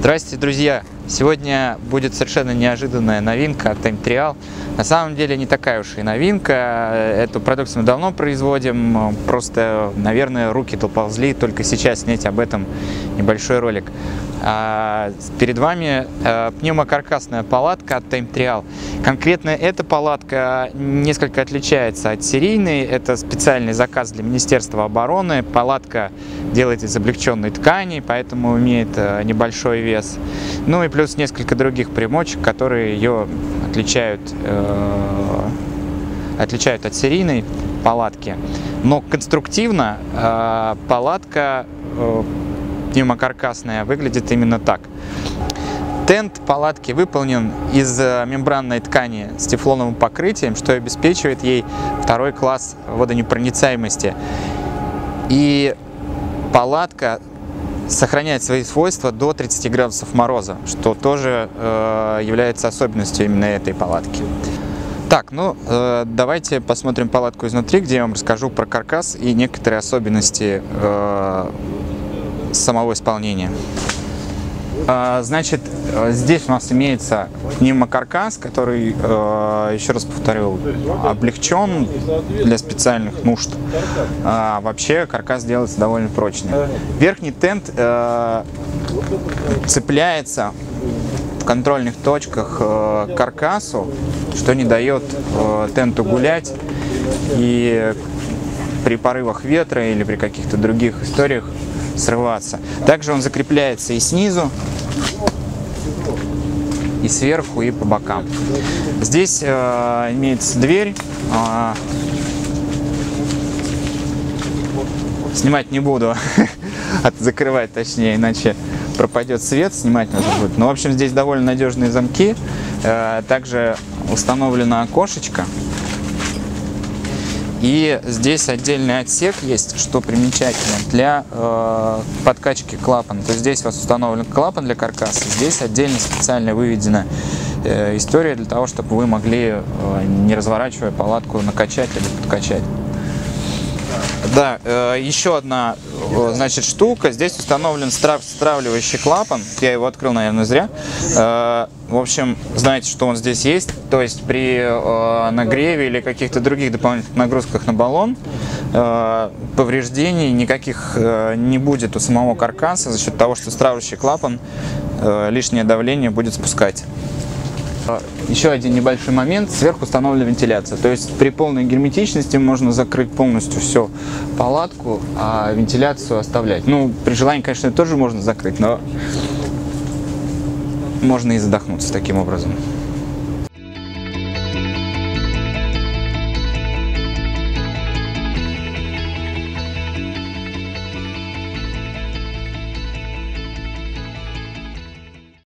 Здравствуйте, друзья! Сегодня будет совершенно неожиданная новинка от Time Trial. На самом деле не такая уж и новинка. Эту продукцию мы давно производим. Просто, наверное, руки доползли только сейчас снять об этом небольшой ролик. Перед вами пневмокаркасная палатка от Time Trial. Конкретно эта палатка несколько отличается от серийной. Это специальный заказ для Министерства обороны. Палатка делается из облегченной ткани, поэтому имеет небольшой вес. Ну и плюс несколько других примочек, которые ее отличают от серийной палатки. Но конструктивно палатка пневмокаркасная выглядит именно так. Тент палатки выполнен из мембранной ткани с тефлоновым покрытием, что обеспечивает ей второй класс водонепроницаемости. И палатка сохраняет свои свойства до 30 градусов мороза, что тоже является особенностью именно этой палатки. Так, давайте посмотрим палатку изнутри, где я вам расскажу про каркас и некоторые особенности самого исполнения. Значит, здесь у нас имеется пневмокаркас, который, еще раз повторю, облегчен для специальных нужд. Вообще каркас делается довольно прочный. Верхний тент цепляется в контрольных точках к каркасу, что не дает тенту гулять и при порывах ветра или при каких-то других историях срываться. Также он закрепляется и снизу, и сверху, и по бокам. Здесь имеется дверь. Снимать не буду, закрывать точнее, иначе пропадет свет, снимать нужно будет. Но в общем здесь довольно надежные замки. Также установлено окошечко. И здесь отдельный отсек есть, что примечательно, для подкачки клапана. То есть здесь у вас установлен клапан для каркаса, здесь отдельно специально выведена история для того, чтобы вы могли, не разворачивая палатку, накачать или подкачать. Да, еще одна, значит, штука. Здесь установлен стравливающий клапан. Я его открыл, наверное, зря. В общем, знаете, что он здесь есть. То есть при нагреве или каких-то других дополнительных нагрузках на баллон повреждений никаких не будет у самого каркаса за счет того, что стравливающий клапан лишнее давление будет спускать. Еще один небольшой момент. Сверху установлена вентиляция. То есть при полной герметичности можно закрыть полностью всю палатку, а вентиляцию оставлять. Ну, при желании, конечно, тоже можно закрыть, но можно и задохнуться таким образом.